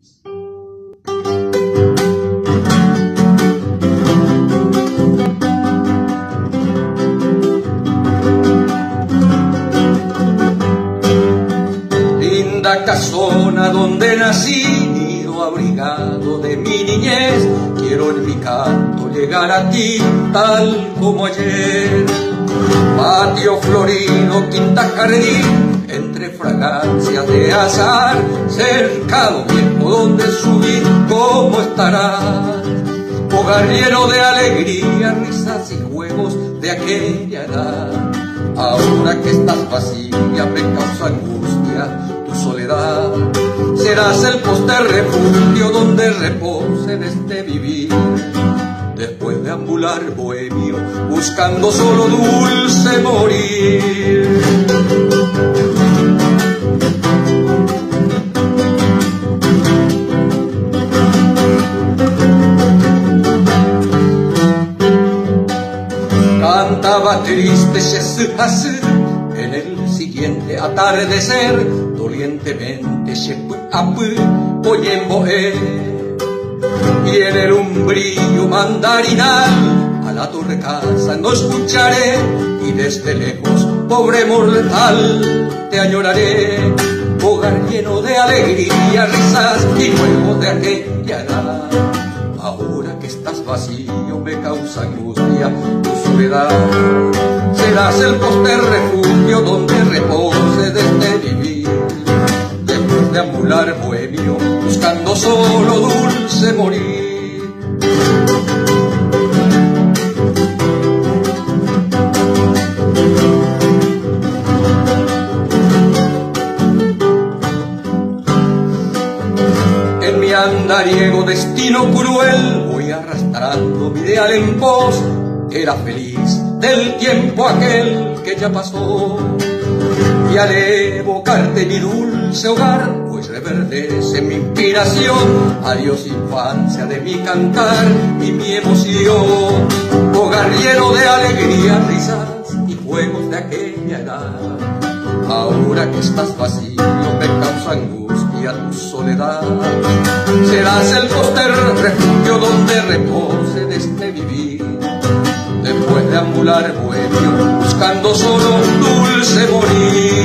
Linda casona donde nací, nido abrigado de mi niñez, quiero en mi canto llegar a ti tal como ayer. Patio florido, quinta jardín, entre fragancias de azar, cercado viejo donde subir, ¿cómo estarás? Hogar lleno de alegría, risas y juegos de aquella edad. Ahora que estás vacía me causa angustia tu soledad. Serás el poste refugio donde repose en este vivir. Después de ambular bohemio, buscando solo dulce morir. Cantaba triste Shesupasú en el siguiente atardecer, dolientemente Shepuapu Poyemboe. Y en el umbrillo mandarinal a la torre casa no escucharé, y desde lejos, pobre mortal, te añoraré. Hogar lleno de alegría, risas y juegos de aquella edad. Ahora que estás vacío me causa angustia tu soledad. Serás el poste refugio donde repose de este vivir. Después de ambular bohemio, buscando solo dulce morir. En mi andariego destino cruel voy arrastrando mi ideal en pos. Era feliz del tiempo aquel que ya pasó, y al evocarte mi dulce hogar, pues reverdece mi inspiración. Adiós infancia de mi cantar y mi emoción. Hogar lleno de alegría, risas y juegos de aquella edad. Ahora que estás vacío me causa angustia tu soledad. Serás el poste refugio donde repose de este vivir. Después de ambular bohemio, buscando solo dulce morir.